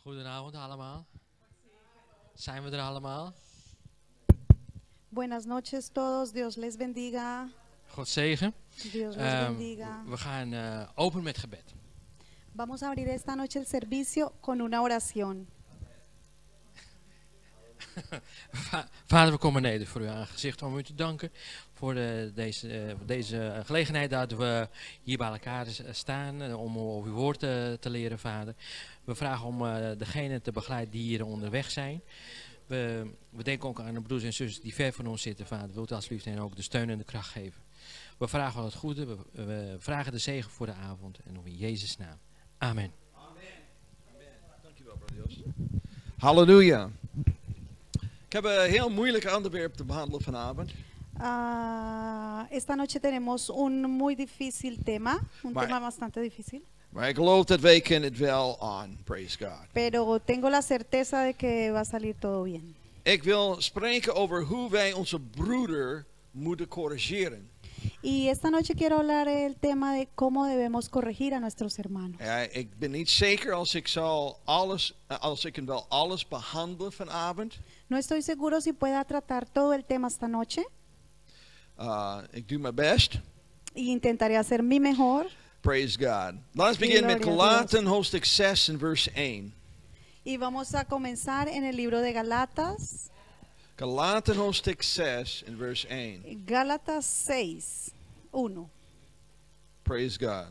Goedenavond allemaal. Zijn we er allemaal? Buenas noches todos, Dios les bendiga. God zegen. Dios les bendiga. We gaan open met gebed. Vamos a abrir esta noche el servicio con una oración. Vader, we komen neder voor uw aangezicht om u te danken voor deze gelegenheid dat we hier bij elkaar staan om over uw woord te leren, Vader. We vragen om degenen te begeleiden die hier onderweg zijn. We denken ook aan de broers en zussen die ver van ons zitten, Vader. Wilt u alsjeblieft hen ook de steun en de kracht geven. We vragen al het goede, we vragen de zegen voor de avond en in Jezus' naam. Amen. Amen. Dankjewel, broeder Joost. Halleluja. Ik heb een heel moeilijk onderwerp te behandelen vanavond. Esta noche tenemos un muy difícil tema, un Maar- tema bastante difícil. Maar ik geloof dat wij kunnen het wel aan. Praise God. Pero tengo la certeza de que va a salir todo bien. Ik wil spreken over hoe wij onze broeder moeten corrigeren. Y esta noche quiero hablar el tema de cómo debemos corregir a nuestros hermanos. Ja, ik ben niet zeker als ik kan wel alles behandelen vanavond. No estoy seguro si pueda tratar todo el tema esta noche Ik doe mijn best. y intentaré hacer mi mejor. Praise God. Laten we beginnen met Gloria a Galaten hoofdstuk 6 en vers 1. Y vamos a comenzar en el libro de Galatas, Galaten hoofdstuk 6 en vers 1. Gálatas 6, 1. Praise God.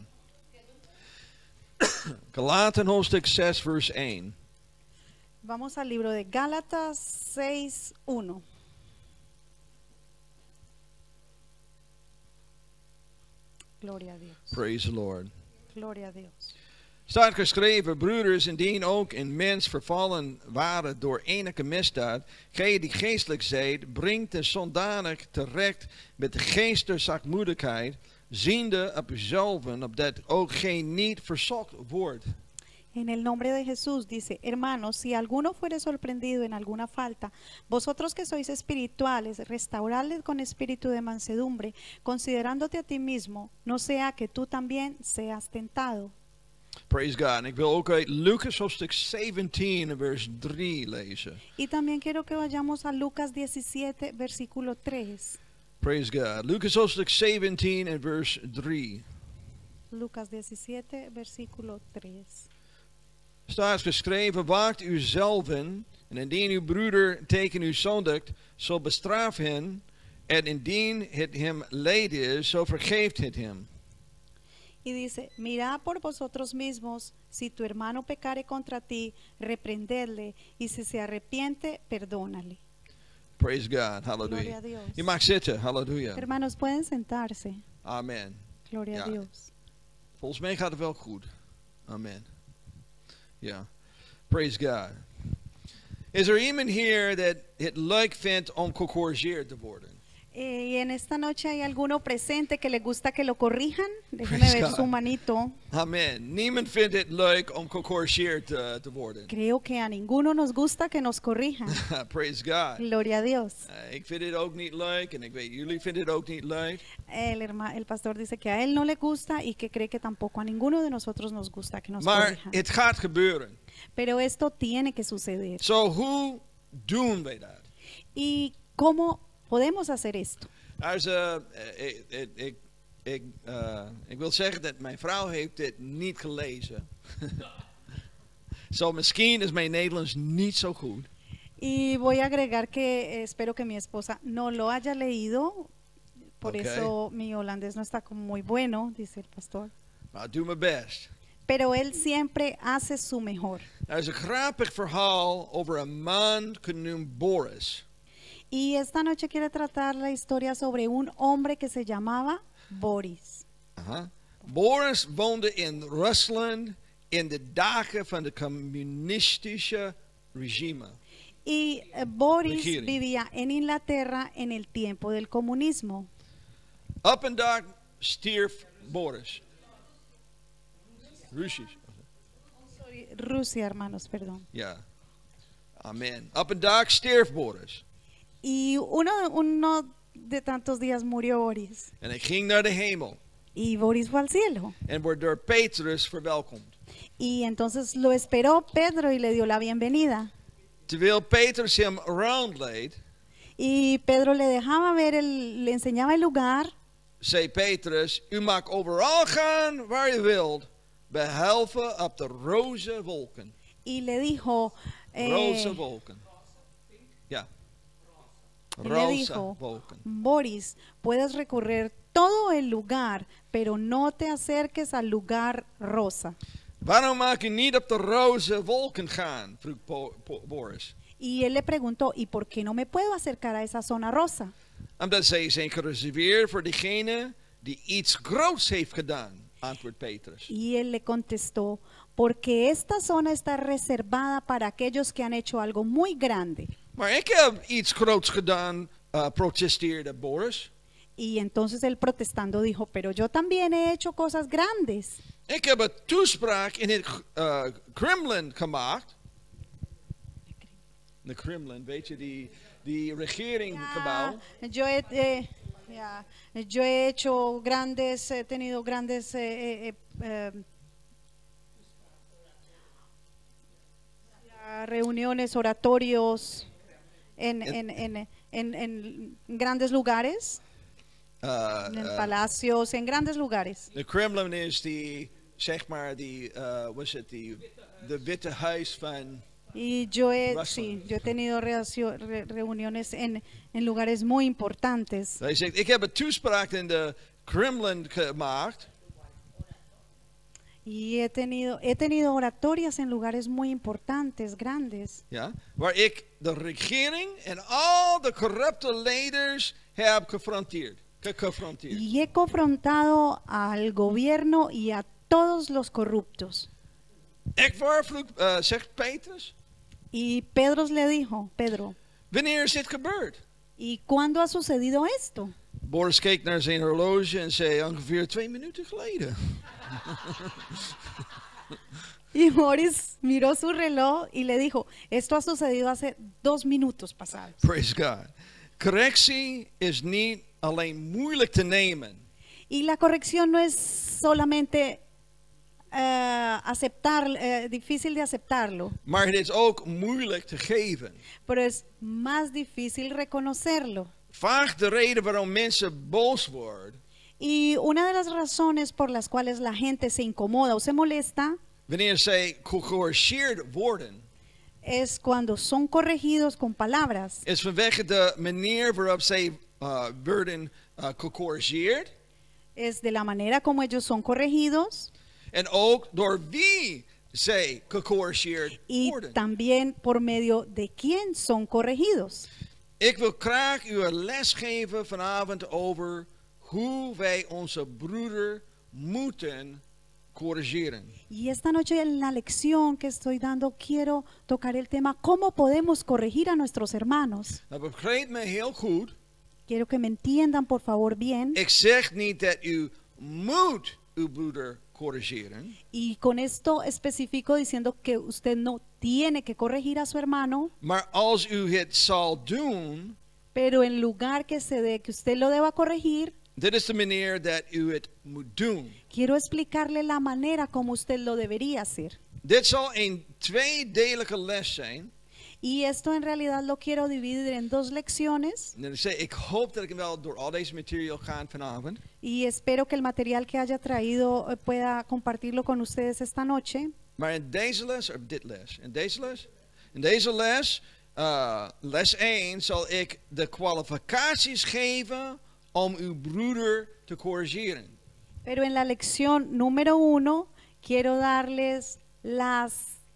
Galaten hoofdstuk 6 vers 1. Vamos al libro de Gálatas 6, 1. Gloria a Dios. Praise the Lord. Gloria a Dios. Staat geschreven, broeders, indien ook een mens vervallen waren door enige misdaad, gij die geestelijk zijt, brengt de zondanig terecht met de geest der zachtmoedigheid, ziende op uzelven, opdat ook gij niet verzocht wordt. En el nombre de Jesús dice, hermanos, si alguno fuere sorprendido en alguna falta, vosotros que sois espirituales, restauradle con espíritu de mansedumbre, considerándote a ti mismo, no sea que tú también seas tentado. Praise God. En ik wil ook uit Lucas hoofdstuk 17 vers 3 lezen. Y también quiero que vayamos a Lucas 17, versículo 3. Praise God. Lucas hoofdstuk 17 en vers 3. Lucas 17, versículo 3. Staat geschreven, waakt uzelven, en indien uw broeder tegen u zondigt, zo bestraf hen, en indien het hem leed is, zo vergeeft het hem. Y dice, mirad por vosotros mismos, si tu hermano pecare contra ti, reprendedle, y si se arrepiente, perdónale. Praise God, Gloria hallelujah. a Dios. Je mag zitten, hallelujah. Hermanos, pueden sentarse. Amen. Gloria a Ja. Dios. Volgens mij gaat het wel goed. Amen. Ja. Praise God. Is er iemand hier dat het leuk vindt om gecorrigeerd te worden? Y en esta noche hay alguno presente que le gusta que lo corrijan. Déjeme Praise ver God. su manito. Amen. Niemand vindt het leuk om gecorrigeerd te worden. Creo que a ninguno nos gusta que nos corrijan. Praise God. Gloria a Dios. Ik vind het ook niet leuk en ik weet jullie vinden het ook niet leuk. El pastor dice que a él no le gusta y que cree que tampoco a ninguno de nosotros nos gusta que nos Maar corrijan. het gaat gebeuren. Pero esto tiene que suceder. Zo, hoe doen wij dat? ¿Y cómo podemos hacer esto? Ik wil zeggen dat mijn vrouw heeft dit niet gelezen. Zo, misschien is mijn Nederlands niet zo goed. Y voy a agregar que espero que mi esposa no lo haya leído. Por Ok. eso mi holandés no está como muy bueno, dice el pastor. Maar ik doe mijn best. Pero él siempre hace su mejor. Er is een grappig verhaal over een man genoemd Boris. Y esta noche quiere tratar la historia sobre un hombre que se llamaba Boris. Boris woonde in Rusland in de dagen van de communistische regime. Y Boris Regering. vivía en Inglaterra en el tiempo del comunismo. Op een dag stierf Boris. Russisch. Sorry, Rusia, hermanos, perdón. Ja. Amen. Op een dag stierf Boris. Y uno de tantos días murió Boris. En hij ging naar de hemel. Y Boris fue al cielo. En wordt door Petrus verwelkomd. Y entonces lo esperó Pedro y le dio la bienvenida. Terwijl Petrus hem rondleed, Y Pedro le dejaba ver, le enseñaba el lugar. zei Petrus, u mag overal gaan waar u wilt, behalve op de roze wolken. Y le dijo, Roze wolken. Ja. le Roze dijo, wolken. Boris, puedes recorrer todo el lugar, pero no te acerques al lugar rosa. Waarom mag u niet op de roze wolken gaan? Vroeg Boris. Y él le preguntó, ¿y por qué no me puedo acercar a esa zona rosa? Omdat zij zijn gereserveerd voor degene die iets groots heeft gedaan, antwoordt Petrus. Y él le contestó, porque esta zona está reservada para aquellos que han hecho algo muy grande. Maar ik heb iets groots gedaan, protesteerde Boris. Y entonces él protestando dijo, pero yo también he hecho cosas grandes. Ik heb een toespraak in het Kremlin gemaakt. De Kremlin, weet je, die regeringgebouw. Yo he hecho grandes, he tenido grandes reuniones, oratorios en grandes lugares, en palacios, en grandes lugares. De Kremlin is die, zeg maar, die, was het die, de Witte Huis van... Y yo he tenido reuniones en lugares muy importantes. Hij zegt, ik heb een toespraak in de Kremlin gemaakt. Y he tenido oratorias en lugares muy importantes, grandes. Ja, waar ik de regering en al de corrupte leiders heb geconfronteerd. Y he confrontado al gobierno y a todos los corruptos. Echt waar, zegt Petrus. Y Pedro le dijo, Pedro, Wanneer is dit gebeurd? ¿y cuándo ha sucedido esto? Boris keek naar zijn horloge en zei ongeveer 2 minuten geleden. Y Boris miró su reloj y le dijo, esto ha sucedido hace 2 minutos pasados. Praise God. Correctie is niet alleen moeilijk te nemen. Y la corrección no es solamente difícil de aceptarlo, Maar het is ook moeilijk te geven. pero es más difícil reconocerlo. Vaak de reden waarom mensen boos worden, Y una de las razones por las cuales la gente se incomoda o se molesta wanneer zij gecorrigeerd worden, es cuando son corregidos con palabras. is vanwege de manier waarop zij worden gecorrigeerd. Es de la manera como ellos son corregidos En ook door wie zij gecorrigeerd y worden. también por medio de quién son corregidos. Ik wil graag u een les geven vanavond over hoe wij onze broeder moeten corrigeren. Y esta noche en la lección que estoy dando quiero tocar el tema cómo podemos corregir a nuestros hermanos. Nou, begrijp me heel goed. Quiero que me entiendan por favor bien. Ik zeg niet dat u moet uw broeder corrigeren. Y con esto especifico diciendo que usted no tiene que corregir a su hermano, Maar als u het zal doen, pero en lugar que se dé que usted lo deba corregir, dit is de manier dat u het moet doen. quiero explicarle la manera como usted lo debería hacer. Dit zal een tweedelige les zijn. Y esto en realidad lo quiero dividir en 2 lecciones En ik hoop dat ik wel door al deze materiaal ga vanavond. y espero que el material que haya traído pueda compartirlo con ustedes esta noche. Maar in deze les, of dit les, in deze les, les 1, zal ik de kwalificaties geven om uw broeder te corrigeren. Pero en la lección número 1 quiero darles las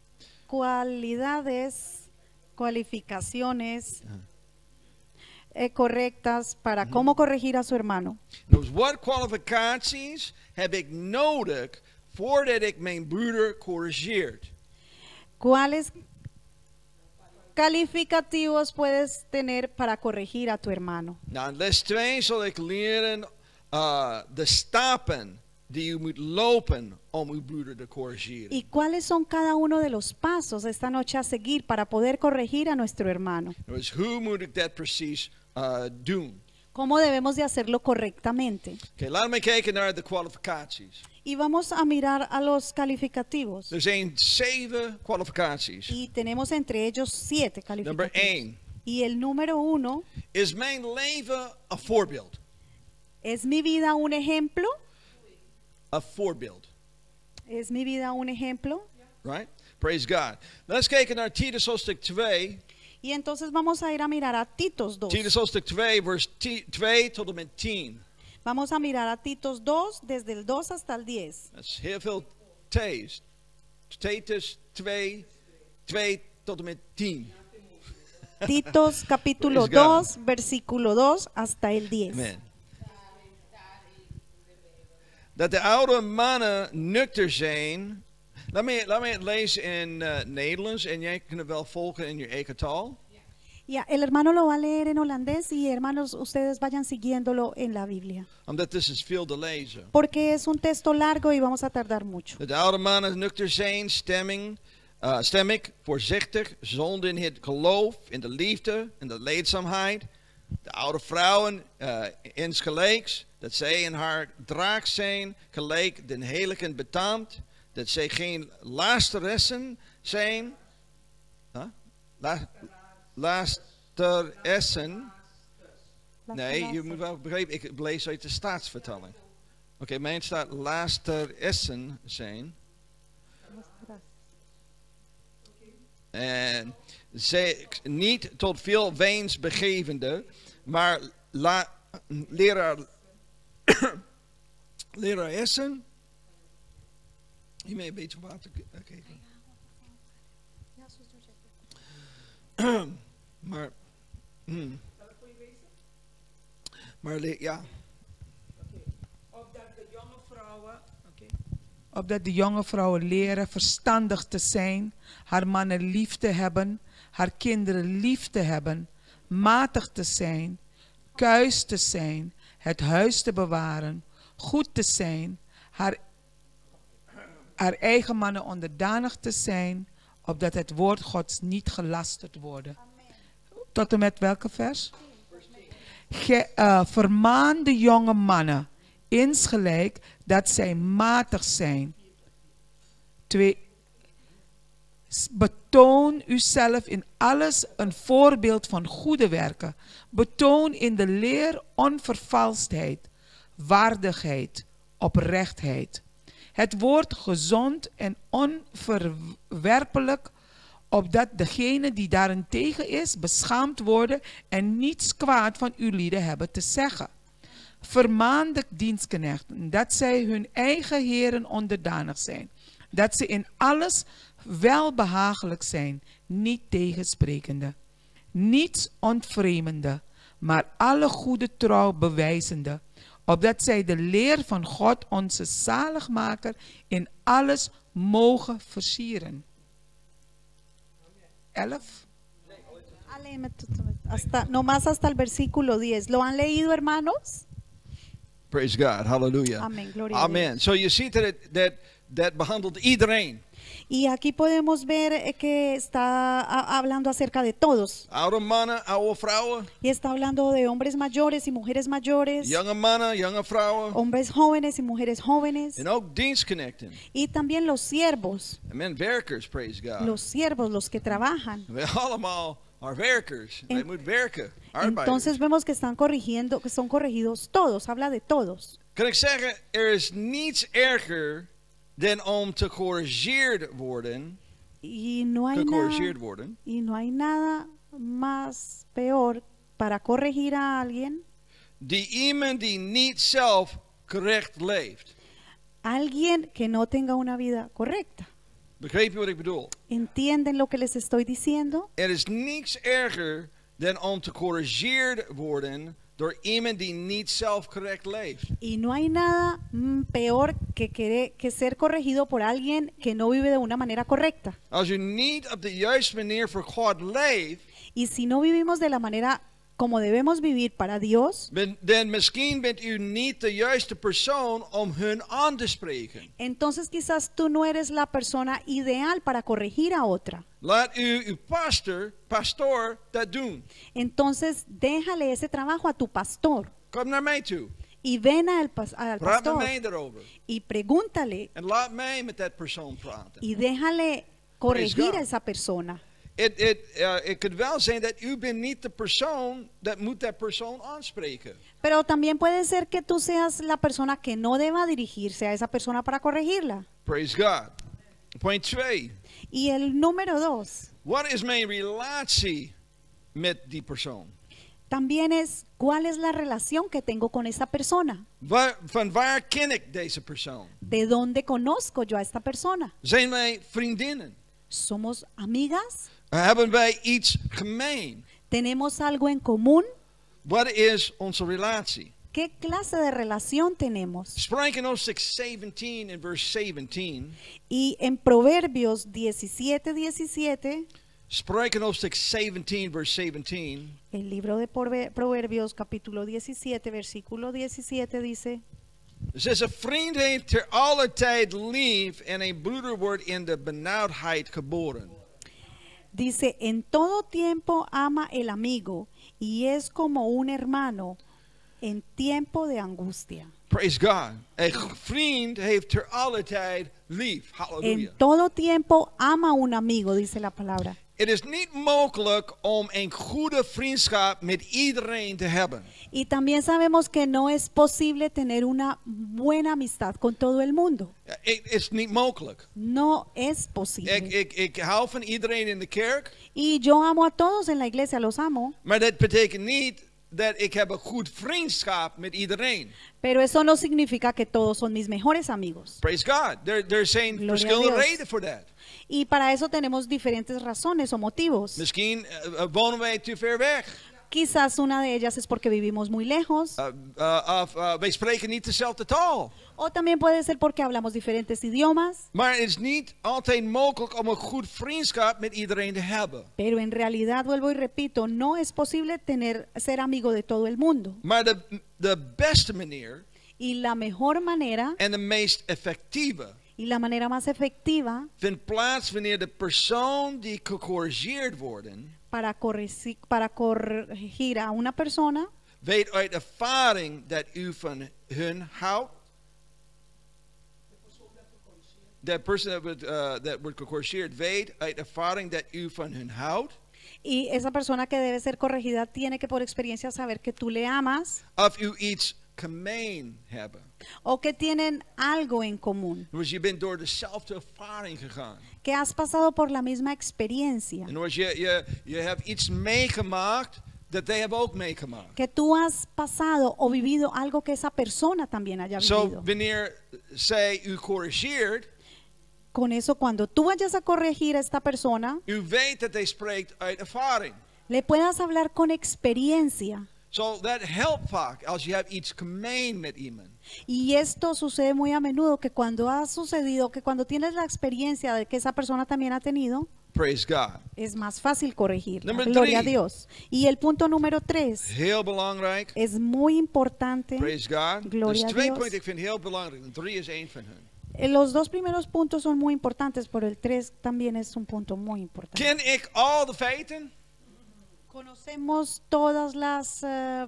cualificaciones correctas para cómo corregir a su hermano. Dus wat kwalificaties heb ik nodig voordat ik mijn broeder corrigeert? ¿Cuáles calificativos puedes tener para corregir a tu hermano? Nou, in les 2 zal ik leren de stappen die u moet lopen om uw broeder te corrigeren. ¿Y cuáles son cada uno de los pasos esta noche a seguir para poder corregir a nuestro hermano? Dus hoe moet ik dat precies doen? ¿Cómo debemos de hacerlo correctamente? Oké, laten we kijken naar de kwalificaties. Y vamos a mirar a los calificativos. Er zijn 7 kwalificaties. Y tenemos entre ellos 7 Nummer calificativos. 1. Y el número 1, Is mijn leven een voorbeeld? ¿es mi vida un ejemplo? Een voorbeeld. ¿Es mi vida un ejemplo? Right? Praise God. Let's kijken naar Titus hoofdstuk 2. Y entonces vamos a ir a mirar a Titos 2. Titus hoofdstuk 2, vers 2 tot en met 10. Vamos a mirar a Titos 2 desde el 2 hasta el 10. Dat is heel veel T's. Titus 2, 2 tot en met 10. Titos capítulo Praise God. 2, versículo 2 hasta el 10. Amen. Dat de oude mannen nuchter zijn. Laat me het lezen in Nederlands en jij kunt het wel volgen in je eigen taal. Ya, el hermano lo va a leer en holandés y hermanos, ustedes vayan siguiéndolo en la Biblia. Omdat dit is veel te lezen. Porque es un texto largo y vamos a tardar mucho. Dat de oude mannen nuchter zijn, stemmig, voorzichtig, zonder in het geloof, in de liefde, in de leedzaamheid. De oude vrouwen insgelijks, dat zij in haar draak zijn, gelijk den heiligen betaamt, dat zij geen lasteressen zijn. Lasteressen. Nee, je moet wel begrijpen, ik lees uit de Staatsvertaling. Oké, mijn staat lasteressen zijn. En zij niet tot veel weens begevende, maar leraressen. Hiermee een beetje water geven. Ja. Opdat de jonge vrouwen leren verstandig te zijn, haar mannen lief te hebben, haar kinderen lief te hebben, matig te zijn, kuis te zijn, het huis te bewaren, goed te zijn, haar eigen mannen onderdanig te zijn, opdat het woord Gods niet gelasterd worden. Tot en met welke vers? Vermaan de jonge mannen insgelijk dat zij matig zijn. 2. Betoon uzelf in alles een voorbeeld van goede werken. Betoon in de leer onvervalstheid, waardigheid, oprechtheid. Het woord gezond en onverwerpelijk, opdat degene die daarentegen is beschaamd worden en niets kwaad van uw lieden hebben te zeggen. Vermaan de dienstknechten dat zij hun eigen heren onderdanig zijn, dat ze in alles welbehagelijk zijn, niet tegensprekende, niets ontvreemende, maar alle goede trouw bewijzende, opdat zij de leer van God onze zaligmaker in alles mogen versieren. 11. Nomás hasta el versículo 10. ¿Lo han leído, hermanos? Praise God, hallelujah. Amen, gloria a Amen. Dios. So je ziet dat behandelt iedereen. Y aquí podemos ver que está hablando acerca de todos. Oude mannen, oude vrouwen, Y está hablando de hombres mayores y mujeres mayores, jonge mannen, jonge vrouwen hombres jóvenes y mujeres jóvenes, en ook dienstknechten. y también los siervos, Amen, werkers, praise God. los siervos, los que trabajan. Wij allemaal are werkers. Wij moeten werken, arbeiders. Entonces vemos que están corrigiendo, que son corregidos todos, habla de todos. Kan ik zeggen, er is niets erger dan om te gecorrigeerd worden. Y no hay Gecorrigeerd nada, worden. y no hay nada más peor para corregir a alguien, Die iemand die niet zelf correct leeft. alguien que no tenga una vida correcta. Begrijp je wat ik bedoel? ¿Entienden lo que les estoy diciendo? Er is niets erger dan om te gecorrigeerd worden door iemand die niet zelf correct leeft. Y no hay nada peor que ser corregido por alguien que no vive de una manera correcta. Als u niet op de juiste manier voor God leeft, Y si no vivimos de la manera como debemos vivir para Dios, dan misschien bent u niet de juiste persoon om hun aan te spreken. entonces quizás tú no eres la persona ideal para corregir a otra. Laat uw pastoor dat doen. Entonces déjale ese trabajo a tu pastor. Kom naar mij toe. y ven al Praat met pastor mij daarover. y pregúntale En laat mij met dat persoon praten. y déjale corregir God. a esa persona. Het kan wel zijn dat u bent niet de persoon dat moet dat persoon aanspreken. Pero también puede ser que tú seas la persona que no deba dirigirse a esa persona para corregirla. Praise God. Punt 2. Y el número 2 Wat is mijn relatie met die persoon? también es cuál es la relación que tengo con esa persona. Van waar ken ik deze persoon? ¿De dónde conozco yo a esta persona? Zijn wij vriendinnen? ¿Somos amigas? Hebben wij iets gemeen? ¿Tenemos algo en común? Wat is onze relatie? ¿Qué clase de relación tenemos? Spreuken hoofdstuk 17 en vers 17. Y en Proverbios 17:17, Spreuken hoofdstuk 17 vers 17. el libro de Proverbios capítulo 17, versículo 17 dice: Een vriend heeft ter aller tijd lief en een broeder wordt in de benauwdheid geboren. Dice, en todo tiempo ama el amigo y es como un hermano en tiempo de angustia. Praise God. Een vriend heeft ter aller tijd lief. Halleluja. En todo tiempo ama un amigo, dice la palabra. Het is niet mogelijk om een goede vriendschap met iedereen te hebben. Y también sabemos que no es posible tener una buena amistad con todo el mundo. Het is niet mogelijk. No es posible. Ik hou van iedereen in de kerk, Y yo amo a todos en la iglesia, los amo. maar dat betekent niet dat ik heb een goed vriendschap met iedereen. Pero eso no significa que todos son mis mejores amigos. Praise God. Er zijn Gloria a verschillende Dios. redenen voor dat. Y para eso tenemos diferentes razones o motivos. Misschien wonen wij te ver weg. Quizás una de ellas es porque vivimos muy lejos. Of wij spreken niet dezelfde taal. O también puede ser porque hablamos diferentes idiomas. Maar het is niet altijd mogelijk om een goed vriendschap met iedereen te hebben. Pero en realidad, vuelvo y repito, no es posible ser amigo de todo el mundo. Maar de beste manier Y la mejor manera en de meest effectieve y la manera más efectiva vindt plaats wanneer de persoon die gecorrigeerd worden, para corregir a una persona weet uit ervaring dat u van hun houdt. De persoon dat wordt gecorrigeerd weet uit ervaring dat u van hun houdt. y esa persona que debe ser corregida tiene que por experiencia saber que tú le amas Of u iets gemeen hebben. o que tienen algo en común, Dus je bent door dezelfde ervaring gegaan. que has pasado por la misma experiencia, En dus je hebt iets meegemaakt dat zij hebben ook meegemaakt. que tú has pasado o vivido algo que esa persona también haya Zo vivido. wanneer zij u corrigeert, Con eso, cuando tú vayas a corregir a esta persona, u weet dat hij spreekt uit ervaring. le puedas hablar con experiencia. Zo dat helpt vaak als je hebt iets gemeen met iemand. Y esto sucede muy a menudo, que cuando ha sucedido, que cuando tienes la experiencia de que esa persona también ha tenido, Praise God. es más fácil corregir. Number Gloria a 3. Dios. Y el punto número 3 Heel belangrijk. es muy importante. Praise God. Gloria Dus a 2 Dios. punten ik vind heel belangrijk. En 3 is één van hun. Los dos primeros puntos son muy importantes, pero el 3 también es un punto muy importante. Ken ik al de feiten? Conocemos todas las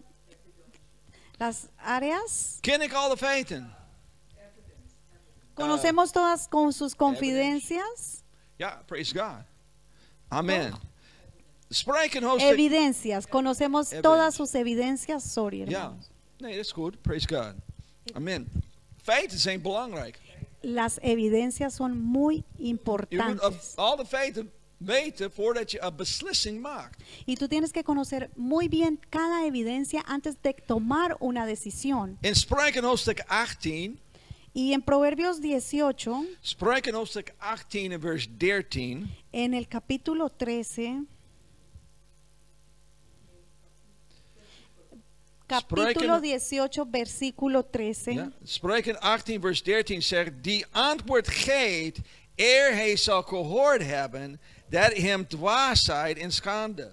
áreas. Ken ik al de feiten? Conocemos todas con sus confidencias. Ja, praise God. Amen. Spreken hoofdstuk. Evidencias. Conocemos todas sus evidencias. Sorry, Ja, hermanos. nee, dat is goed. Praise God. Amen. Feiten zijn belangrijk. Las evidencias son muy Je moet importantes. al de feiten weten voordat je een beslissing maakt. Y tú tienes que conocer muy bien cada evidencia antes de tomar una decisión. In Spreuken hoofdstuk 18, Y en Proverbios 18, Spreuken hoofdstuk 18 en vers 13, en el capítulo 13, capítulo 18, versículo 13, ja, Spreuken 18 vers 13 zegt, die antwoord geeft, eer hij zal gehoord hebben, dat hem dwaasheid en schande.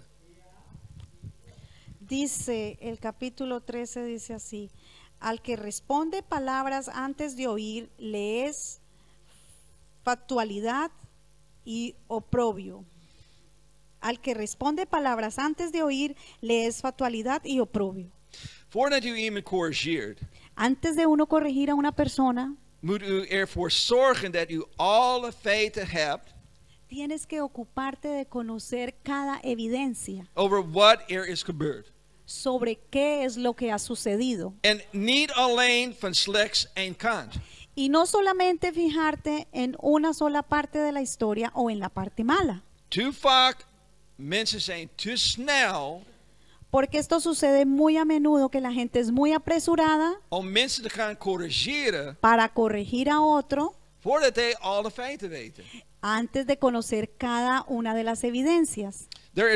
dice, el capítulo 13 dice así: al que responde palabras antes de oír, le es factualidad y oprobio. Al que responde palabras antes de oír, le es factualidad y oprobio. Voordat u iemand corrigeert, Antes de uno corregir a una persona, moet u ervoor zorgen dat u alle feiten hebt tienes que ocuparte de conocer cada evidencia over wat er is gebeurd. sobre qué es lo que ha sucedido. En niet alleen van slechts één kant. Y no solamente fijarte en una sola parte de la historia o en la parte mala. Te vaak mensen zijn te snel Porque esto sucede muy a menudo, que la gente es muy apresurada om mensen te gaan corrigeren para corregir a otro voordat hij alle feiten weten. antes de conocer cada una de las evidencias. Er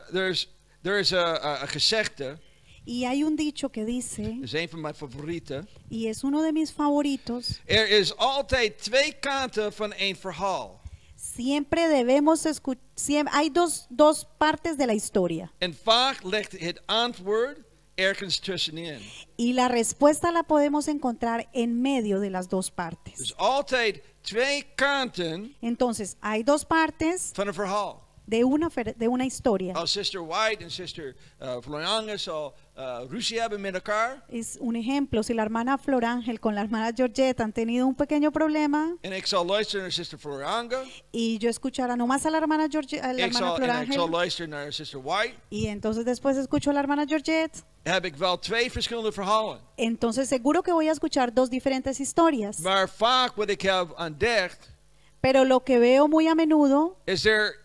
is een gezegde, Y hay un dicho que dice, dat is een van mijn favorieten. y es uno de mis favoritos, Er is altijd twee kanten van één verhaal. siempre debemos escuchar, hay dos partes de la historia. En vaak ligt het antwoord ergens tussenin. Y la respuesta la podemos encontrar en medio de las dos partes. Dus altijd twee kanten Entonces, hay dos partes van een verhaal. de una historia. Als Sister White en Sister Floranga zal ruzie hebben met elkaar. Es un ejemplo, si la hermana Flor Ángel con la hermana Georgette han tenido un pequeño problema En ik zal luisteren naar Sister Floranga. y yo escuchara nomás a la hermana, a la Ik hermana Flor zal Ángel luisteren naar Sister White. y entonces después escucho a la hermana Georgette, Heb ik wel twee verschillende verhalen. entonces seguro que voy a escuchar dos diferentes historias. Maar vaak wat ik heb ontdekt Pero lo que veo muy a menudo is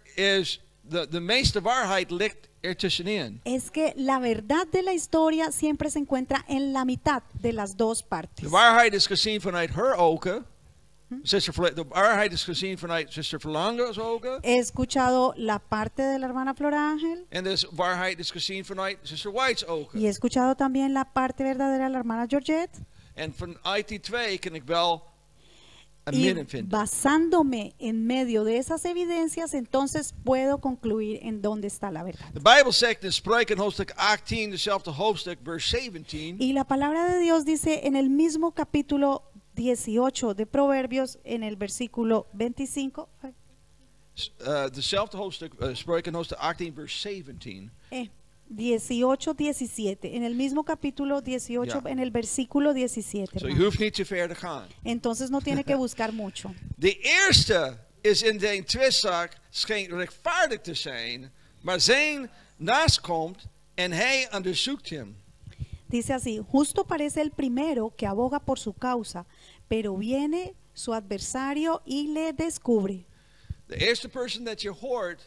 de meeste waarheid ligt er tussenin. es que la verdad de la historia siempre se encuentra en la mitad de las dos partes. De waarheid is gezien vanuit haar ogen. De waarheid is gezien vanuit Sister Verlanga's ogen. He escuchado la parte de la hermana Flor Ángel En de waarheid is gezien vanuit Sister White's ogen. y he escuchado también la parte verdadera de la hermana Georgette. En vanuit die twee kan ik wel een Y midden vinden. basándome en medio de esas evidencias, entonces puedo concluir en dónde está la verdad. De Bijbel zegt in Spreuken hoofdstuk 18, dezelfde hoofdstuk, vers 17. Y la palabra de Dios dice en el mismo capítulo 18 de Proverbios, en el versículo 25, Dezelfde hoofdstuk, Spreuken hoofdstuk 18, vers 17. 18, 17, en el mismo capítulo 18, Ja. en el versículo 17. Zo, je hermano. hoeft niet te ver te gaan. Entonces no tiene que buscar mucho. De eerste is in de twistzaak schijnt rechtvaardig te zijn, maar zijn naast komt en hij onderzoekt hem. Dice así, justo parece el primero que aboga por su causa, pero viene su adversario y le descubre. De eerste persoon dat je hoort,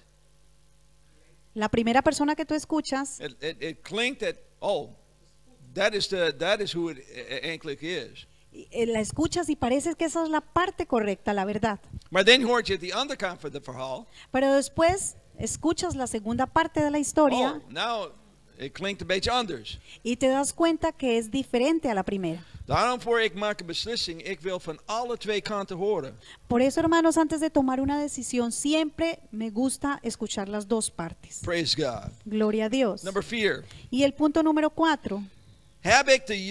La primera persona que tú escuchas, het klinkt dat, oh, dat is hoe het eigenlijk is. la escuchas y parece que esa es la parte correcta, la verdad. Maar dan hoort je de andere kant van het verhaal. Pero después escuchas la segunda parte de la historia Oh, nou, het klinkt een beetje anders. y te das cuenta que es diferente a la primera. Daarom voor ik maak een beslissing, ik wil van alle twee kanten horen. Por eso, hermanos, antes de tomar una decisión, siempre me gusta escuchar las dos partes. Praise God. Gloria a Dios. Number 4. Y el punto número 4. Heb ik de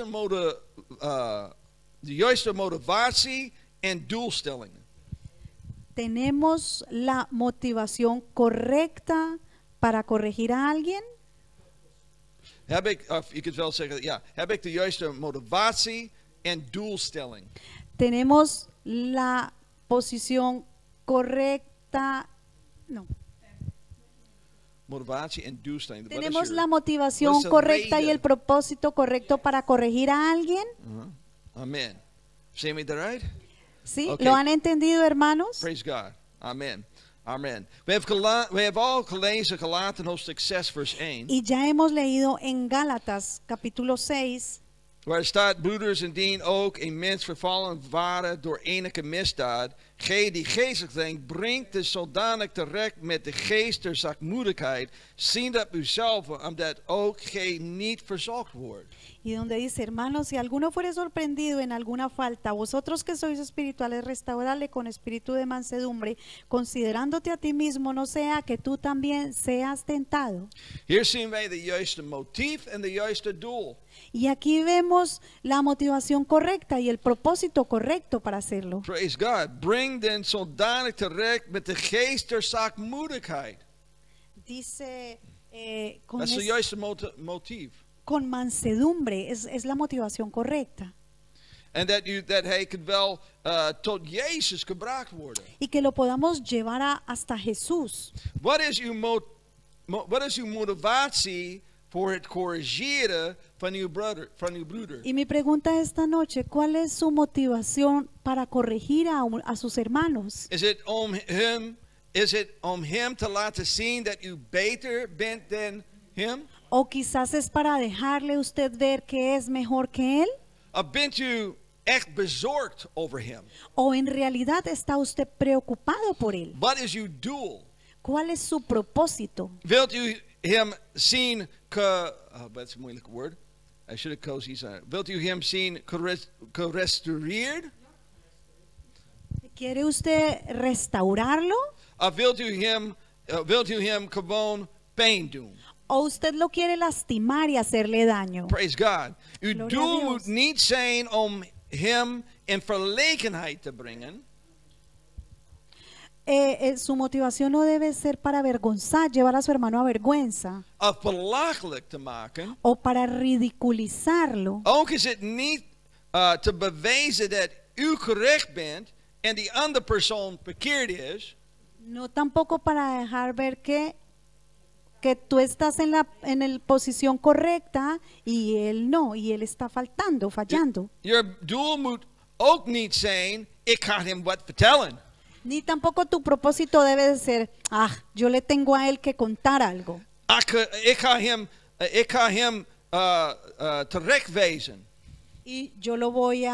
juiste motivatie en doelstellingen? ¿Tenemos la motivación correcta para corregir a alguien? Heb ik, of je kunt wel zeggen, ja, heb ik de juiste motivatie en doelstelling? ¿Tenemos la posición correcta? No. Motivatie en doelstelling. Wat is ¿Tenemos je- la motivación wat is de correcta y reden? el propósito correcto para corregir a alguien? Amen. Zijn we eruit? ¿Sí? Ok. ¿Lo han entendido, hermanos? Praise God. Amen. Amen. We hebben al gelezen Galaten hoofdstuk 6 vers 1. Y ya hemos leído en Gálatas capítulo 6, Waar staat, broeders, indien ook een mens vervallen waren door enige misdaad, gij die geestelijk denkt, brengt de zodanig terecht met de geest der zachtmoedigheid, zien dat uzelf, omdat ook gij niet verzocht wordt. y donde dice, hermanos, si alguno fuere sorprendido en alguna falta, vosotros que sois espirituales, restaurarle con espíritu de mansedumbre, considerándote a ti mismo, no sea que tú también seas tentado. Hier zien wij de juiste motief en de juiste doel. Y aquí vemos la motivación correcta y el propósito correcto para hacerlo. Praise God. Breng den zodanig terecht met de geest der zachtmoedigheid. Dice, Dat is de juiste motief. con mansedumbre es la motivación correcta. En dat hij kunt wel tot Jezus gebracht worden. Y que lo podamos llevar hasta Jesús. Wat is uw motivatie voor het corrigeren van uw broeder? Y mi pregunta esta noche, ¿cuál es su motivación para corregir a sus hermanos? Is het om hem te laten zien dat u beter bent dan hem? ¿O quizás es para dejarle usted ver que es mejor que él? Of bent u echt bezorgd over hem? ¿O en realidad está usted preocupado por él? Wat is uw doel? ¿Cuál es su propósito? Wilt u hem zien dat is een moeilijk woord. I should have kozen iets aan. Wilt u hem zien gerestaureerd? ¿Quiere usted restaurarlo? Of wilt u hem gewoon pijn doen? ¿O usted lo quiere lastimar y hacerle daño? Praise God. Uw Gloria a doel Dios. moet niet zijn om hem in verlegenheid te brengen. Su motivación no debe ser para avergonzar, llevar a su hermano a vergüenza Of belachelijk te maken. o para ridiculizarlo. Ook is het niet te bewijzen dat u correct bent en die andere persoon verkeerd is. No tampoco para dejar ver que tú estás en la posición correcta y él no, y él está fallando. Je doel moet ook niet zijn, ik ga hem wat vertellen. Ni tampoco tu propósito debe de ser, yo le tengo a él que contar algo. Ik ga hem terechtwijzen. Y yo lo voy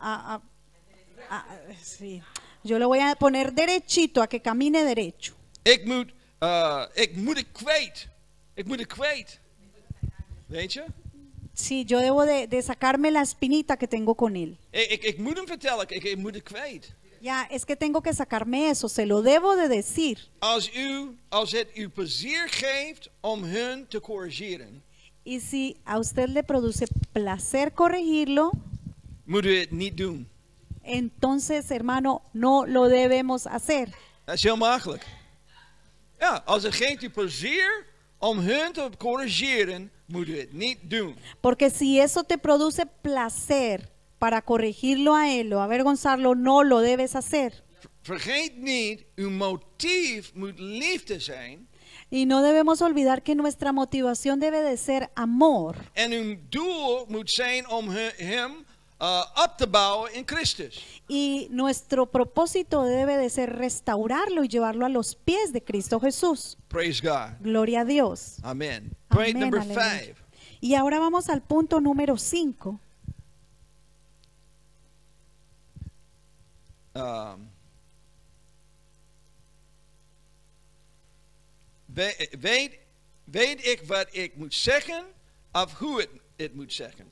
yo lo voy a poner derechito, a que camine derecho. Ik moet het kwijt. Ik moet het kwijt. Weet je? Sí, yo debo de sacarme la espinita que tengo con él. Ik moet hem vertellen, ik moet het kwijt. Ya, es que tengo que sacarme eso, se lo debo de decir. Als het u plezier geeft om hun te corrigeren, Y si a usted le produce placer corregirlo, moet u het niet doen. entonces, hermano, no lo debemos hacer. Dat is heel makkelijk. Ja, als het geeft u plezier om hun te corrigeren, moet u het niet doen. Porque si eso te produce placer para corregirlo a él o avergonzarlo, no lo debes hacer. Vergeet niet, uw motief moet liefde zijn. Y no debemos olvidar que nuestra motivación debe de ser amor. En uw doel moet zijn om hem op te bouwen in Christus. Y nuestro propósito debe de ser restaurarlo y llevarlo a los pies de Cristo Jesús. Praise God. Gloria a Dios. Amen. Point Amén, number aleluya. 5. Y ahora vamos al punto número 5. Weet ik wat ik moet zeggen of hoe het moet zeggen?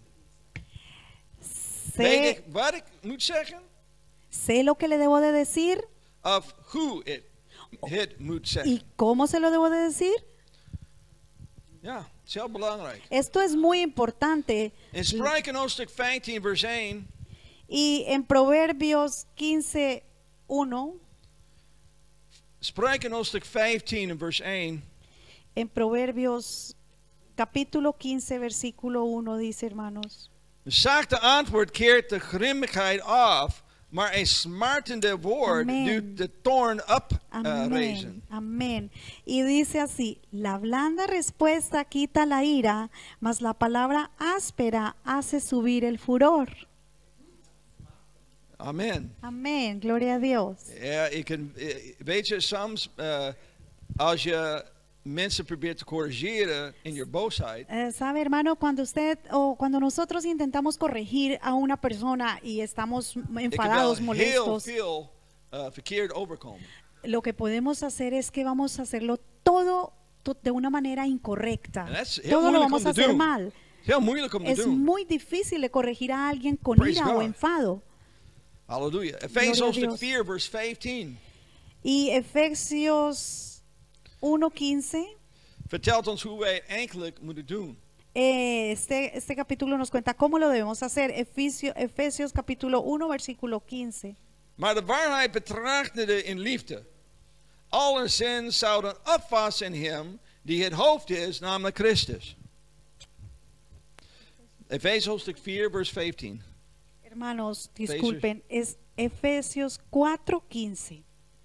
Weet ik wat ik moet zeggen Sé lo que le debo de decir of hoe het moet zeggen? y cómo se lo debo de decir. Ja, het is heel belangrijk. Esto es muy importante. In Spreuken hoofdstuk 15 vers 1. Y en Proverbios 15:1, Spreuken hoofdstuk 15 en vers 1. en Proverbios capítulo 15 versículo 1 dice, hermanos: Een zachte antwoord keert de grimmigheid af, maar een smartende woord Amen. doet de toorn amén, oprijzen. amén. Y dice así: la blanda respuesta quita la ira, mas la palabra áspera hace subir el furor. Amen. Amén, gloria a Dios. Ja, weet je, soms als je mensen probeert te corrigeren in je boosheid, Sabe, hermano, cuando nosotros intentamos corregir a una persona y estamos ik kan wel enfadados, heel molestos, veel verkeerd overkomen. lo que podemos hacer es que vamos a hacerlo todo de una manera incorrecta. En dat is heel Todo lo moeilijk vamos om a te hacer doen. mal. Het is heel moeilijk om te Es doen. muy difícil de corregir a alguien con Praise ira o God. enfado. Halleluja. Gloria Efeze a hoofdstuk Dios. 4 vers 15 Y Efesios 1:15, vertelt ons hoe wij het eigenlijk moeten doen. este capítulo nos cuenta cómo lo debemos hacer. Efesios capítulo 1 versículo 15. Maar de waarheid betrachtende in liefde. Alle zin zouden opvassen in hem die het hoofd is, namelijk Christus. Efeze hoofdstuk 4, vers 15. Hermanos, disculpen, es Efesios 4:15.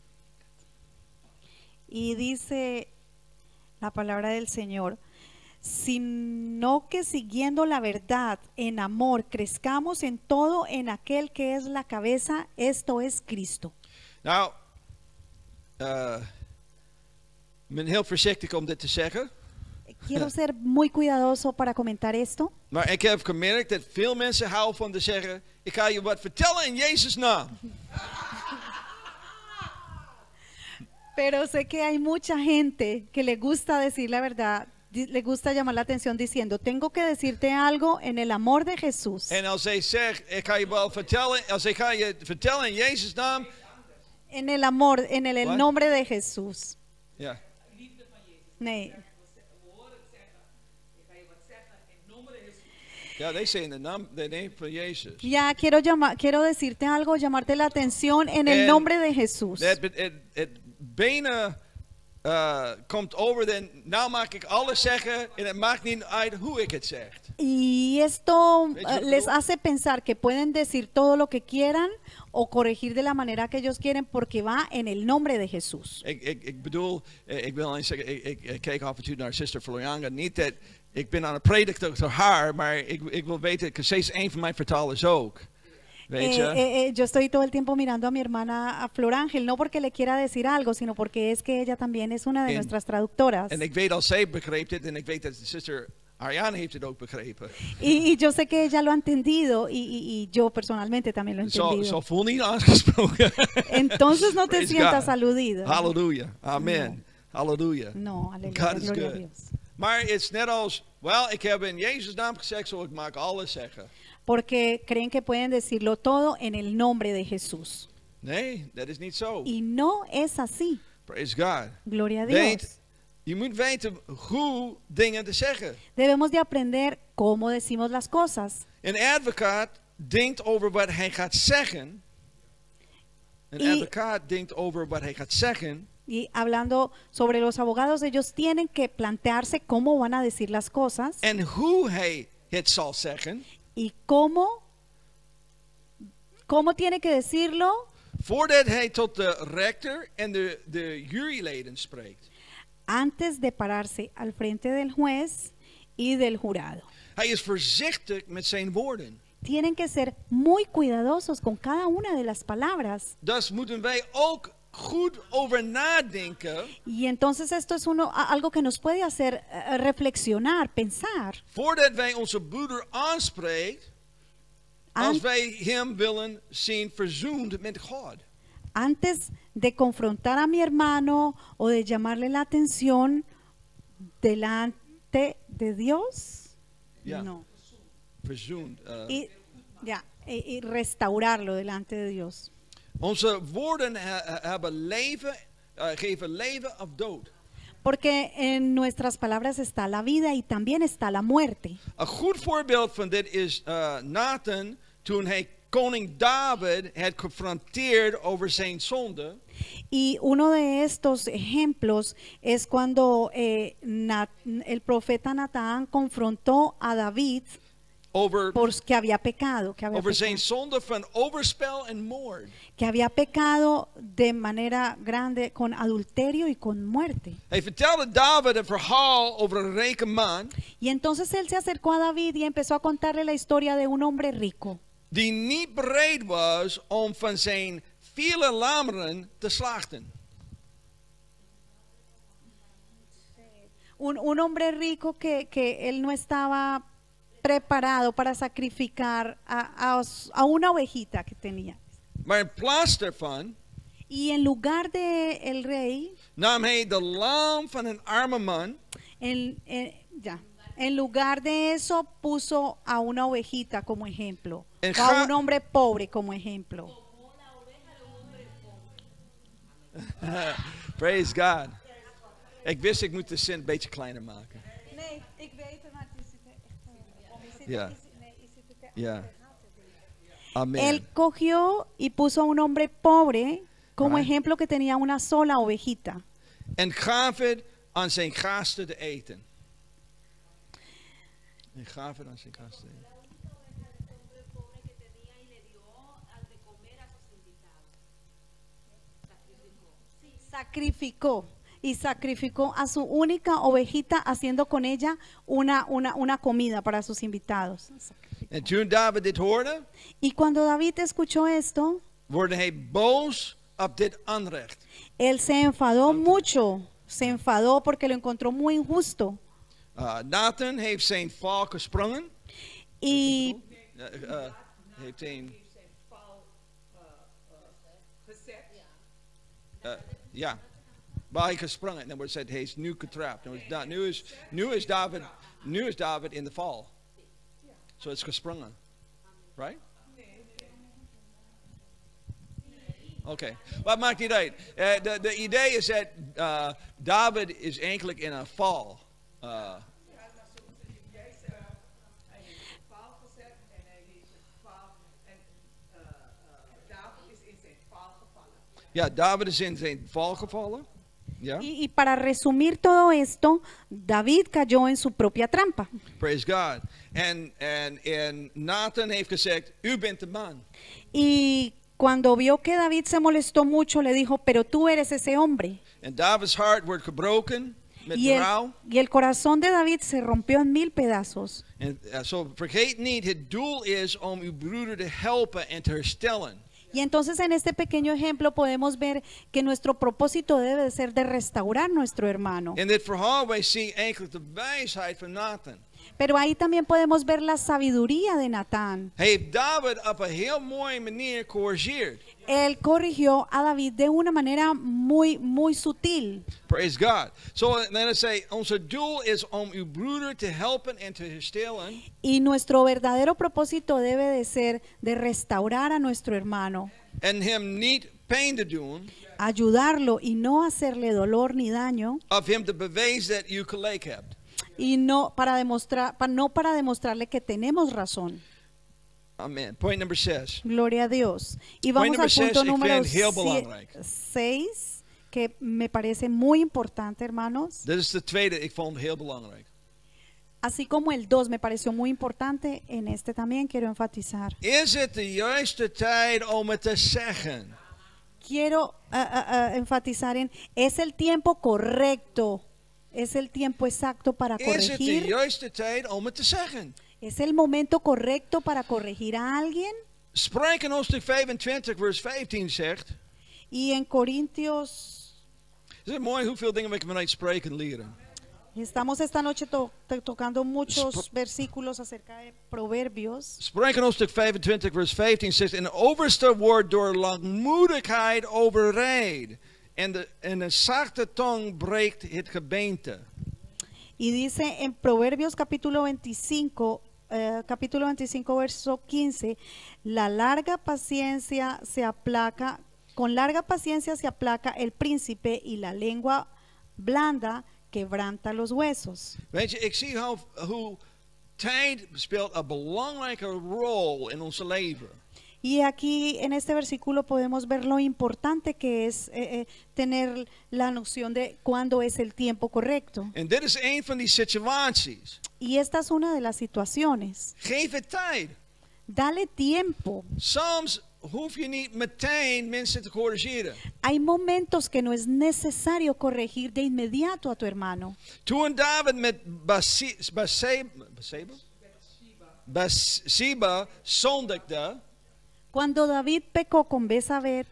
Y dice la palabra del Señor, sino que siguiendo la verdad en amor, crezcamos en todo en aquel que es la cabeza, esto es Cristo. Nou, ik ben heel voorzichtig om dit te zeggen. Quiero ser muy cuidadoso para comentar esto, Maar ik heb gemerkt dat veel mensen houden van te zeggen, ik ga je wat vertellen in Jezus' naam. pero sé que hay mucha gente que le gusta decir la verdad, le gusta llamar la atención diciendo, tengo que decirte algo en el amor de Jesús. En als hij zegt, ik ga je wel vertellen, als ik ga je vertellen in Jezus' naam. En el amor, en el What? nombre de Jesús. Ja. Nee. Ja, they say in the name van Jezus. Ya quiero decirte algo, llamarte la atención en el En nombre de Jesús. Het bijna komt over, nou mag ik alles zeggen en het maakt niet uit hoe ik het zeg. Y esto Weet je wat ik les bedoel? hace pensar que pueden decir todo lo que quieran o corregir de la manera que ellos quieren porque va en el nombre de Jesús. Ik bedoel, ik wil alleen zeggen, ik kijk af en toe naar Sister Florianga. Niet dat ik ben aan het prediken door haar, maar ik wil weten, zij is een van mijn vertalers ook. Weet je? Yo estoy todo el tiempo mirando a mi hermana a Flor Ángel, no porque le quiera decir algo, sino porque es que ella también es una de En- nuestras traductoras. En ik weet al zij begreep dit en ik weet dat Sister Ariane heeft het ook begrepen. Y yo sé que ella lo ha entendido y yo personalmente también lo he Zo entendido. voel niet aangesproken. Entonces no te Praise sientas God. aludido. Halleluja. Amen. Halleluja. No, aleluya, God is gloria a good. Dios. Maar het is net als, wel, ik heb in Jezus' naam gezegd, zo ik mag alles zeggen. Porque creen que pueden decirlo todo en el nombre de Jesús. Nee, dat is niet zo. Y no es así. Praise God. Gloria a Dios. Weet, je moet weten hoe dingen te zeggen. Debemos de aprender cómo decimos las cosas. Een advocaat denkt over wat hij gaat zeggen. Een Y- advocaat denkt over wat hij gaat zeggen. Y hablando sobre los abogados, ellos tienen que plantearse cómo van a decir las cosas En hoe hij het zal zeggen. y cómo tiene que decirlo Voordat hij tot de rechter en de juryleden spreekt. antes de pararse al frente del juez y del jurado. Hij is voorzichtig met zijn woorden. Tienen que ser muy cuidadosos con cada una de las palabras. Dus moeten wij ook goed over nadenken. Y entonces esto es algo que nos puede hacer reflexionar, pensar. Voordat wij onze broeder aanspreekt. Als An- wij hem willen zien verzoend met God. Antes de confrontar a mi hermano o de llamarle la atención delante de Dios, Ja. no. Verzoend. Y restaurarlo delante de Dios. Onze woorden hebben leven, geven leven of dood. Porque en nuestras palabras está la vida y también está la muerte. Een goed voorbeeld van dit is Nathan toen hij koning David had confronteerd over zijn zonde. Y uno de estos ejemplos es cuando el profeta Natán confrontó a David porque había pecado, over zijn zonde van overspel en moord. que había pecado de manera grande con adulterio y con muerte. Hij vertelde David een verhaal over een rijke man Y entonces él se acercó a David y empezó a contarle la historia de un hombre rico die niet bereid was om van zijn vele lammeren te slachten. un hombre rico que él no estaba preparado para sacrificar a una ovejita que tenía. Maar in plaats daarvan Y en lugar de el rey, nam hij de lam van een arme man en lugar de eso puso a una ovejita como ejemplo, En o a Ja- un hombre pobre como ejemplo. Praise God. Ik wist ik moet de zin een beetje kleiner maken. Nee, ik weet het, maar het is echt... Ja. Ja. Amen. Él cogió y puso a un hombre pobre como Right. ejemplo que tenía una sola ovejita. En gaf het aan zijn gasten te eten. En gaf het aan zijn gasten. Sacrificó y sacrificó a su única ovejita haciendo con ella una comida para sus invitados. En toen David dit hoorde, Y cuando David escuchó esto, worde hij boos op dit onrecht. él se enfadó mucho, se enfadó porque lo encontró muy injusto. Nathan heeft zijn val gesprongen. Y Heeft zijn... ja, waar hij gesprongen. En dan wordt gezegd, hij is nu getrapt. Nu is David in de val. Zo is gesprongen. Right? Oké, wat maakt niet uit. De idee is dat David is eigenlijk in een val. Ja, David is in zijn val gevallen. Ja. y para resumir todo esto, David cayó en su propia trampa. Praise God. En Nathan heeft gezegd, u bent de man. Y cuando vio que David se molestó mucho, le dijo, pero tú eres ese hombre. En David's hart wordt gebroken met rouw. Y el corazón de David se rompió en 1000 pedazos. En zo vergeet niet, het doel is om uw broeder te helpen en te herstellen. Y entonces en este pequeño ejemplo podemos ver que nuestro propósito debe de ser de restaurar nuestro hermano. In dit verhaal wij zien eigenlijk de wijsheid van Nathan. Pero ahí también podemos ver la sabiduría de Natán. Hij heeft David op een heel mooie manier corrigeerd. Él corrigió a David de una manera muy sutil. Praise God. So then I say, onze doel is om uw broeder te helpen en te herstellen. Y nuestro verdadero propósito debe de ser de restaurar a nuestro hermano, En hem niet pijn te doen. ayudarlo y no hacerle dolor ni daño, Of hem te bewijzen dat u gelijk hebt. y no para demostrarle que tenemos razón. Amen. Point number 6. Gloria a Dios. Y vamos nummer al punto 6, ik número vind heel belangrijk. 6, que me parece muy importante, hermanos. Dit is de tweede, ik vond het heel belangrijk. Así como el 2 me pareció muy importante, en este también quiero enfatizar. Is het de juiste tijd om het te zeggen? Quiero enfatizar en, es el tiempo correcto, es el tiempo exacto para Is het de corregir, juiste tijd om het te zeggen? es el momento correcto para corregir a alguien. Spreuken hoofdstuk 25 vers 15 zegt. Y en Corintios, Is het mooi hoeveel dingen we vanuit spreken leren? estamos esta noche tocando muchos versículos acerca de proverbios. Spreuken hoofdstuk 25 vers 15 zegt. En de overste wordt door langmoedigheid overrijd. En de zachte tong breekt het gebeente. Y dice en Proverbios capítulo 25, verso 15, la larga paciencia se aplaca, con larga paciencia se aplaca el príncipe y la lengua blanda quebranta los huesos. Weet je, ik zie hoe tijd speelt een belangrijke rol in ons leven. Y aquí en este versículo podemos ver lo importante que es tener la noción de cuándo es el tiempo correcto. En dit is een van die situaties. Y esta es una de las situaciones. Geef het tijd. Dale tiempo. Soms hoef je niet meteen mensen te corrigeren. Hay momentos que no es necesario corregir de inmediato a tu hermano. Toen David met Bathsheba zondigde, Cuando David pecó con Besabet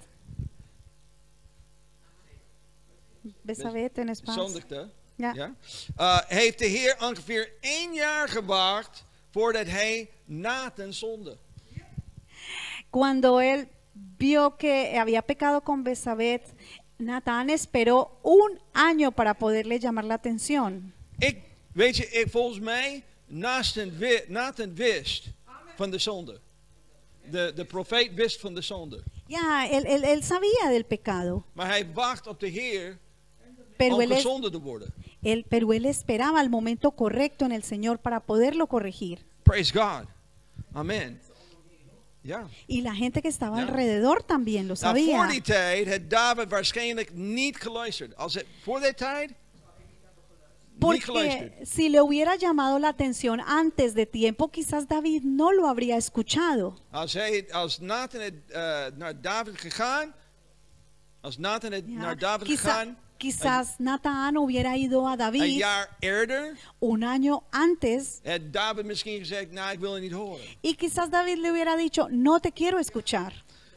en español, zondigde, Ja. ja, heeft de Heer ongeveer 1 jaar gewacht voordat hij Nathan zonde. cuando él vio que había pecado con Besabet, Natán esperó 1 año para poderle llamar la atención. Weet je, volgens mij, Nathan wist van de zonde. De profeet wist van de zonde. Ya, él sabía del pecado, Maar hij wacht op de Heer pero om él, gezondigd te worden. pero él esperaba el momento correcto en el Señor para poderlo corregir. Praise God. Amen. Ja. Y la gente que estaba Ja. alrededor también lo Nou, sabía. voor die tijd had David waarschijnlijk niet geluisterd. Voor die tijd? Niet geluisterd. Porque si le hubiera llamado la atención antes de tiempo, quizás David no lo habría escuchado. Als Nathan naar David gegaan, als Nathan Ja. naar David Quizá- gegaan, quizás Natán hubiera ido a een David jaar eerder, un año antes had David misschien gezegd, nou, ik wil het niet horen. y quizás David le hubiera dicho, no te quiero escuchar.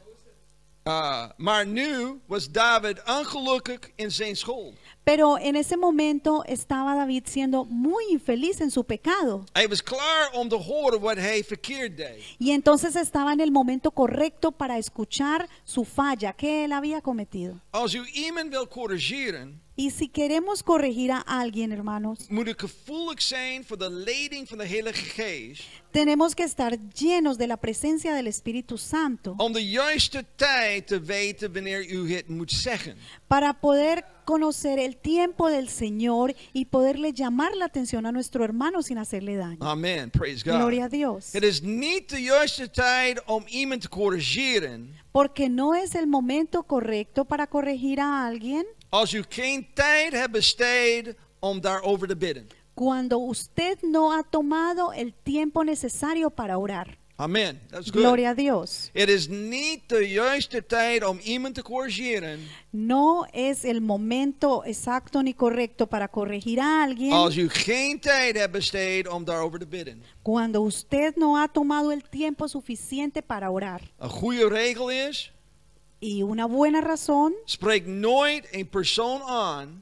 Maar nu was David ongelukkig in zijn schuld. Pero en ese momento estaba David siendo muy infeliz en su pecado. Hij was klaar om te horen wat hij verkeerd deed. Y entonces estaba en el momento correcto para escuchar su falla que él había cometido. Als u iemand wil corrigeren, Y si queremos corregir a alguien, hermanos, moet u gevoelig zijn voor de leiding van de Heilige Geest. tenemos que estar llenos de la presencia del Espíritu Santo Om de juiste tijd te weten wanneer u het moet zeggen. para poder conocer el tiempo del Señor y poderle llamar la atención a nuestro hermano sin hacerle daño. Amen. Praise God. Gloria a Dios. Het is niet de juiste tijd om iemand te corrigeren Porque no es el momento correcto para corregir a alguien als u geen tijd hebt besteed om daarover te bidden. cuando usted no ha tomado el tiempo necesario para orar. Amen. That's good. Gloria a Dios. Het is niet de juiste tijd om iemand te corrigeren No es el momento exacto ni correcto para corregir a alguien als u geen tijd hebt besteed om daarover te bidden. cuando usted no ha tomado el tiempo suficiente para orar. Een goede regel is, Y una buena razón, spreek nooit een persoon aan.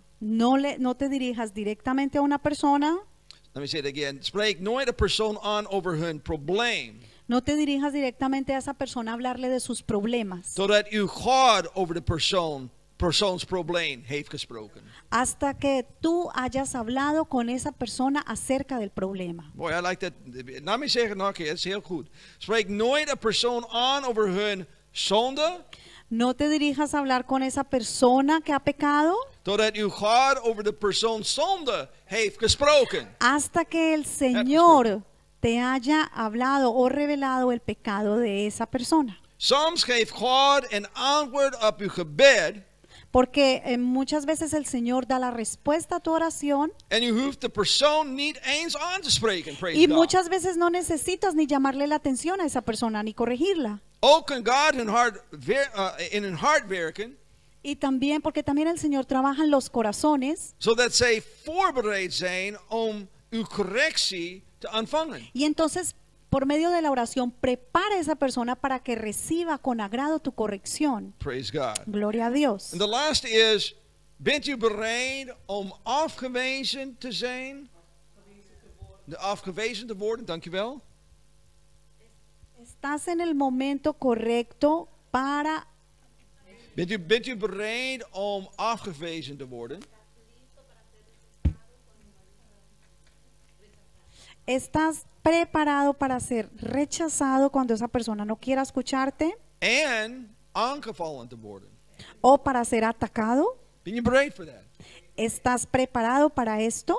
no te dirijas directamente a una persona, Let me say it again. Spreek nooit een persoon aan over hun probleem, no te dirijas directamente a esa persona a hablarle de sus problemas, totdat u God over de persoons probleem heeft gesproken. hasta que tú hayas hablado con esa persona acerca del problema. Boy, I like that. Laat me zeggen nog een keer, dat is heel goed. Spreek nooit een persoon aan over hun zonde, No te dirijas a hablar con esa persona que ha pecado totdat u God over de persoon zonde heeft gesproken. hasta que el Señor te haya hablado o revelado el pecado de esa persona. Soms geeft God een antwoord op uw gebed Porque muchas veces el Señor da la respuesta a tu oración en u hoeft de persoon niet eens aan te spreken. Praise y God. muchas veces no necesitas ni llamarle la atención a esa persona ni corregirla. Ook kan God in hun hart werken, Y también, porque también el Señor trabaja en los corazones zodat zij voorbereid zijn om uw correctie te ontvangen. y entonces por medio de la oración prepara a esa persona para que reciba con agrado tu corrección. Praise God. Gloria a Dios. En de laatste is, bent u bereid om afgewezen te zijn? Afgewezen te worden, dankjewel. Estás en el momento correcto para... Bent u bereid om afgewezen te worden? ¿Estás preparado para ser rechazado cuando esa persona no quiera escucharte? En aangevallen te worden? ¿O para ser atacado? Ben je bereid voor dat? ¿Estás preparado para esto?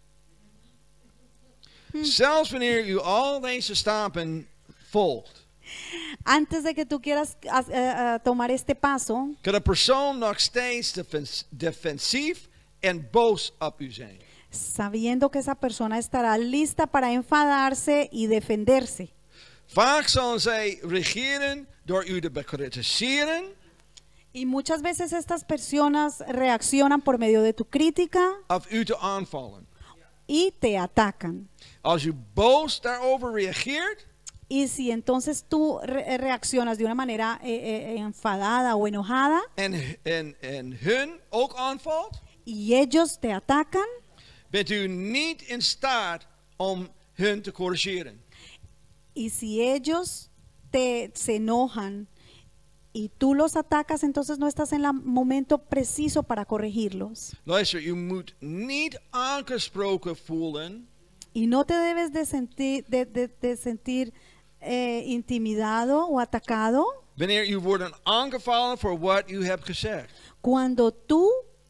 Zelfs wanneer u al deze stappen volgt, Antes de que tú quieras tomar este paso, kan de persoon nog steeds defensief en boos op u zijn. sabiendo que esa persona estará lista para enfadarse y defenderse. Vaak zullen zij reageren door u te bekritiseren Y muchas veces estas personas reaccionan por medio de tu crítica of u te aanvallen. y te atacan. Als u boos daarover reageert, Y si entonces tú reaccionas de una manera enfadada o enojada en hun ook aanvalt, y ellos te atacan, bent u niet in staat om hun te corrigeren. y si ellos se enojan y tú los atacas, entonces no estás en el momento preciso para corregirlos. Luister, u moet niet aangesproken voelen Y no te debes de sentir intimidado o atacado wanneer u wordt aangevallen voor wat u hebt gezegd. cuando tú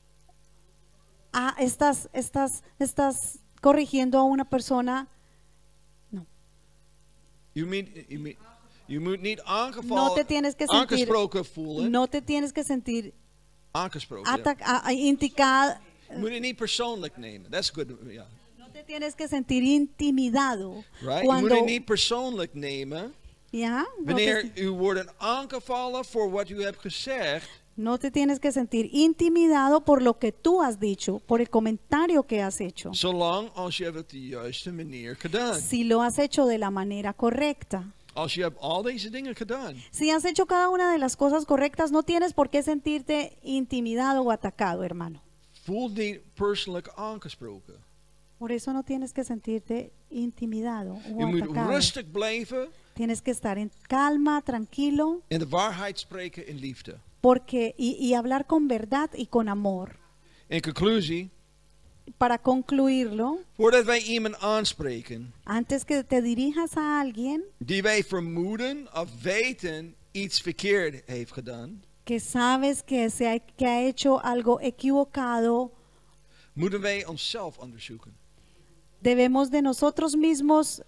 estás corrigiendo a una persona. No, U moet niet no te tienes que sentir, aangesproken voelen. no te tienes que sentir Aangesproken. Ja. Je moet het niet persoonlijk nemen. That's good. Ja. No te tienes que sentir intimidado. Right? Je moet Cuando, het niet persoonlijk nemen. ¿ya? No Wanneer te, u wordt aangevallen voor wat u hebt gezegd. no te tienes que sentir intimidado por lo que tú has dicho, por el comentario que has hecho. Zolang als je het op de juiste manier gedaan. Si lo has hecho de la manera correcta. Als je hebt al deze dingen gedaan. Si has hecho cada una de las cosas correctas, no tienes por qué sentirte intimidado o atacado, hermano. Voel niet persoonlijk aangesproken. Por eso no tienes que sentirte intimidado Je o moet atacado. rustig blijven Tienes que estar en calma, tranquilo, en de waarheid spreken in liefde. porque y hablar con verdad y con amor. In conclusie, Para concluirlo, voordat wij iemand aanspreken antes que te dirijas a alguien die wij vermoeden of weten iets verkeerd heeft gedaan, que sabes que ha hecho algo equivocado, moeten wij onszelf onderzoeken. debemos de nosotros mismos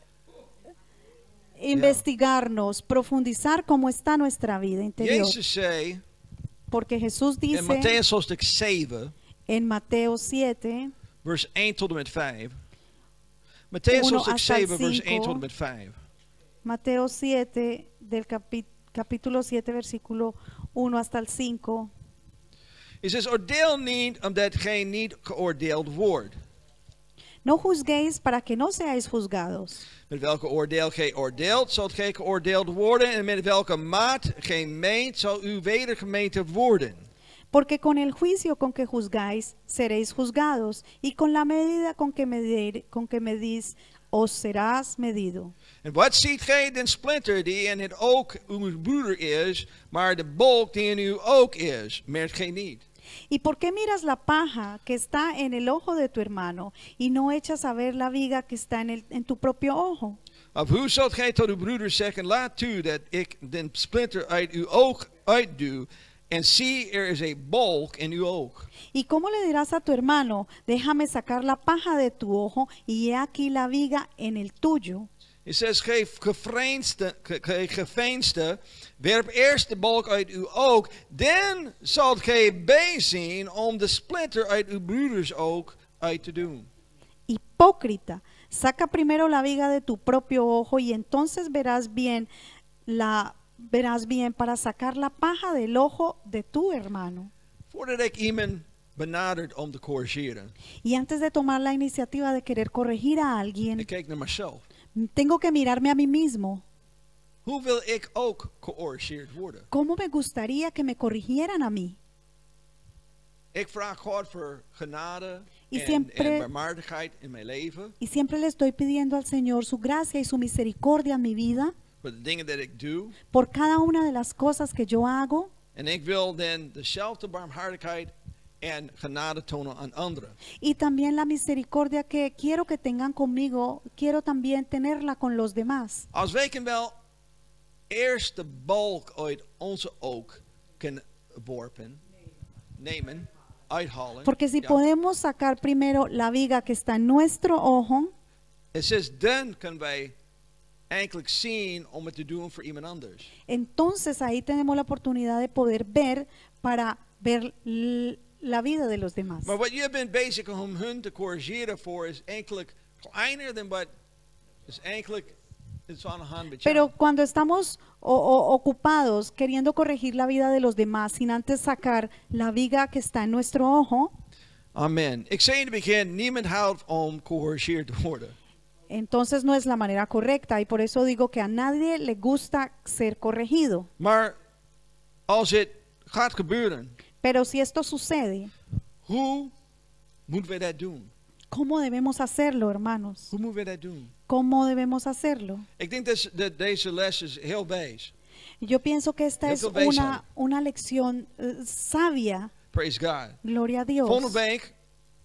investigarnos, profundizar cómo está nuestra vida interior. Jezus zei Porque Jesús in dice Matthäus hoofdstuk 7, en Mateo 7, vers 1 tot en met 5. Matthäus 1 hoofdstuk hasta el 7, vers 1 tot 5. en met 5. Mateo 7, del capítulo 7, versículo 1 hasta el 5. Hij zegt, oordeel niet omdat gij niet geoordeeld wordt. No juzguéis para que no seáis juzgados. Met welke oordeel gij oordeelt, zult gij geoordeeld worden. En met welke maat gij meet, zal u weder gemeten worden. Porque con el juicio con que juzgáis, seréis juzgados, y con la medida con que medís, os serás medido. En wat ziet gij den splinter die in het oog uw broeder is, maar de bolk die in uw oog is, merkt gij niet? ¿Y por qué miras la paja que está en el ojo de tu hermano y no echas a ver la viga que está en tu propio ojo? Of hoe zult gij tot uw broeder zeggen, laat toe dat ik den splinter uit uw oog uitduw, en zie, er is een bolk in uw oog. ¿Y cómo le dirás a tu hermano, déjame sacar la paja de tu ojo y he aquí la viga en el tuyo? Hij zegt, gij geveinsde, werp eerst de bolk uit uw oog, dan zult gij bijzien om de splinter uit uw broeders oog uit te doen. Hipócrita, saca primero la viga de tu propio ojo y entonces verás bien para sacar la paja del ojo de tu hermano. Voordat ik iemand benadert om te corrigeren, Y antes de tomar la iniciativa de querer corregir a alguien, ik kijk naar mezelf. tengo que mirarme a mí mismo. Hoe wil ik ook gecorrigeerd worden? ¿Cómo me gustaría que me corrigieran a mí? Ik vraag God voor genade Y en siempre- barmhartigheid in mijn leven. Y siempre le estoy pidiendo al Señor su gracia y su misericordia en mi vida Voor de dingen dat ik doe. por cada una de las cosas que yo hago. En ik wil dan dezelfde barmhartigheid en genade tonen aan anderen. Y también la misericordia que quiero que tengan conmigo, quiero también tenerla con los demás. Als wij wel eerst de balk uit onze oog kunnen worpen, nemen, uithalen. Porque si ja. podemos sacar primero la viga que está en nuestro ojo, Het zegt, dan kunnen wij eigenlijk zien om het te doen voor iemand anders. entonces ahí tenemos la oportunidad de poder ver para ver la vida de los demás. Maar wat je bent bezig om hun te corrigeren voor is eigenlijk kleiner dan wat is eigenlijk is aan de hand met jou. Pero cuando estamos ocupados queriendo corregir la vida de los demás sin antes sacar la viga que está en nuestro ojo, Amen. Ik zei in het begin, niemand houdt om gecorrigeerd te worden. entonces no es la manera correcta y por eso digo que a nadie le gusta ser corregido. Maar als het gaat gebeuren, Pero si esto sucede, hoe moeten we dat doen? ¿cómo debemos hacerlo, hermanos? Hoe moeten we dat doen? ¿Cómo debemos hacerlo? Ik denk dat deze les is heel wijs. Yo pienso que esta Heel es veel wijsheid. una lección sabia. Praise God. Gloria a Dios. Volgende week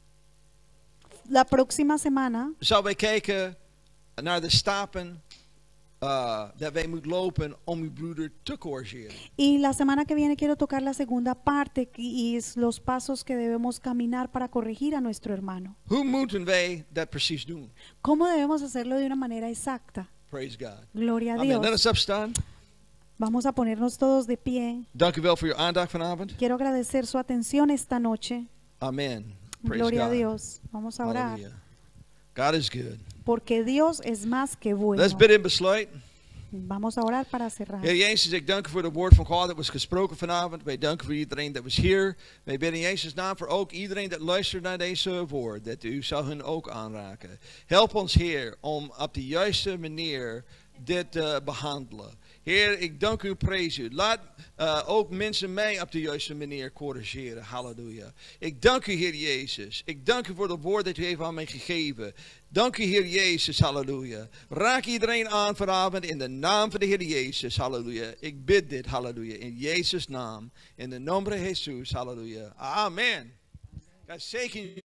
La próxima semana zullen wij kijken naar de stappen dat wij moeten lopen om uw broeder te corrigeren. y la semana que viene quiero tocar la segunda parte y es los pasos que debemos caminar para corregir a nuestro hermano. Hoe moeten wij dat precies doen? ¿Cómo debemos hacerlo de una manera exacta? Praise God. Gloria a Amen. Dios. Let us opstaan. Vamos a ponernos todos de pie. Dank u wel voor uw aandacht vanavond. Quiero agradecer su atención esta noche. Amen. Praise Gloria a God. Dios. Vamos a orar. Hallelujah. God is good. Porque Dios es más que bueno. Let's bid in besluit. Vamos a orar para cerrar. Heer Jezus, ik dank u voor het woord van God dat was gesproken vanavond. Wij danken voor iedereen dat was hier. Wij bidden in Jezus' naam voor ook iedereen dat luistert naar deze woord. Dat u zal hun ook aanraken. Help ons, Heer, om op de juiste manier dit te behandelen. Heer, ik dank u en prijs u. Laat ook mensen mij op de juiste manier corrigeren. Halleluja. Ik dank u, Heer Jezus. Ik dank u voor het woord dat u heeft aan mij gegeven. Dank u, Heer Jezus. Halleluja. Raak iedereen aan vanavond in de naam van de Heer Jezus. Halleluja. Ik bid dit. Halleluja. In Jezus' naam. In de naam van Jezus. Halleluja. Amen. God zegen u.